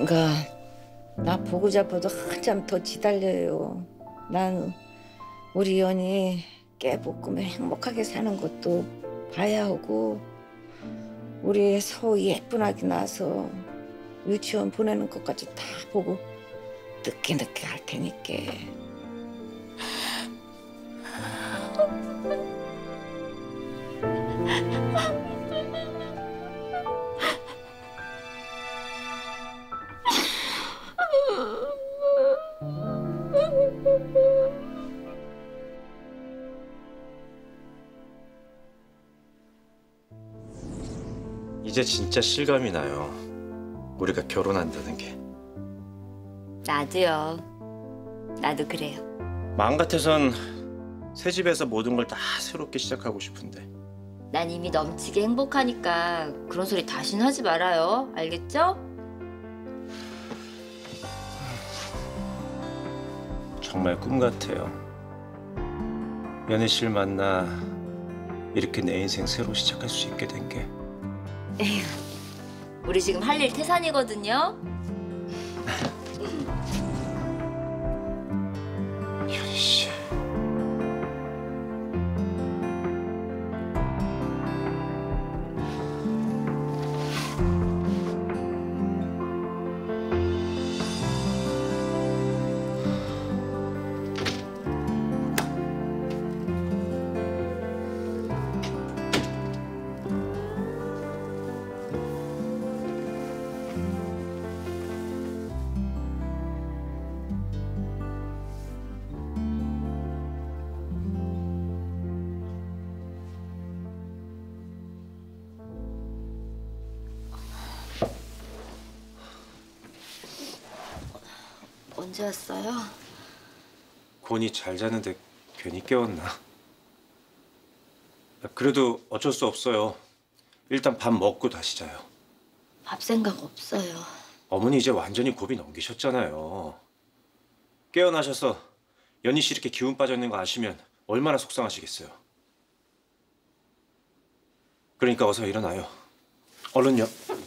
나 보고 잡아도 한참 더 지달려요. 난 우리 연이 깨볶으며 행복하게 사는 것도 봐야 하고 우리 서 예쁜 아기 낳아서 유치원 보내는 것까지 다 보고 늦게 할 테니까. 이제 진짜 실감이 나요. 우리가 결혼한다는 게. 나도요. 나도 그래요. 마음 같아선 새 집에서 모든 걸 다 새롭게 시작하고 싶은데. 난 이미 넘치게 행복하니까 그런 소리 다시는 하지 말아요. 알겠죠? 정말 꿈 같아요. 연희 씨를 만나 이렇게 내 인생 새로 시작할 수 있게 된 게. 에휴, 우리 지금 할 일 태산이거든요. 연희 씨. 언제 왔어요? 곤이 잘 자는데 괜히 깨웠나? 그래도 어쩔 수 없어요. 일단 밥 먹고 다시 자요. 밥 생각 없어요. 어머니 이제 완전히 고비 넘기셨잖아요. 깨어나셔서 연희 씨 이렇게 기운 빠져 있는 거 아시면 얼마나 속상하시겠어요. 그러니까 어서 일어나요. 얼른요.